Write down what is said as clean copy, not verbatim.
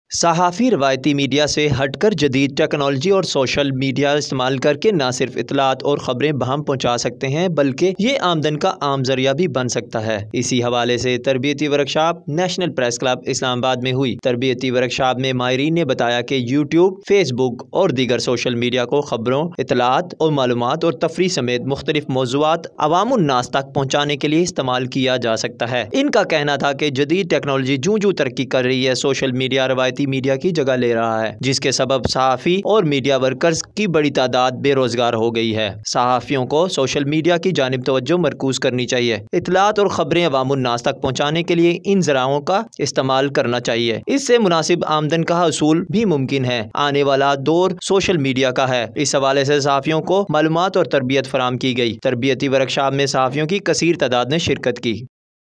सहाफ़ी रवायती मीडिया से हटकर जदीद टेक्नोलॉजी और सोशल मीडिया इस्तेमाल करके न सिर्फ इतलात और ख़बरें बहम पहुँचा सकते हैं बल्कि ये आमदन का आम जरिया भी बन सकता है। इसी हवाले से तरबियती workshop national press club Islamabad में हुई। तरबियती वर्कशॉप में माहिरीन ने बताया कि यूट्यूब, फेसबुक और दीगर सोशल मीडिया को ख़बरों, इतलात और मालूमात और तफरीह समेत मुख्तलिफ मौज़ूआत अवामुन्नास तक पहुँचाने के लिए इस्तेमाल किया जा सकता है। इनका कहना था कि जदीद टेक्नोलॉजी जूँ जूँ तरक्की कर रही है, सोशल मीडिया रवायती मीडिया की जगह ले रहा है, जिसके सबब सहाफ़ी और मीडिया वर्कर्स की बड़ी तादाद बेरोजगार हो गई है। सहाफ़ियों को सोशल मीडिया की जानिब तवज्जो मरकूज करनी चाहिए। इतलात और खबरें अवामुन्नास तक पहुँचाने के लिए इन ज़राओं का इस्तेमाल करना चाहिए। इससे मुनासिब आमदन का हसूल भी मुमकिन है। आने वाला दौर सोशल मीडिया का है। इस हवाले से सहाफ़ियों को मालूमात और तरबियत फराम की गई। तरबियती वर्कशॉप में सहाफ़ियों की कसीर तादाद ने शिरकत की।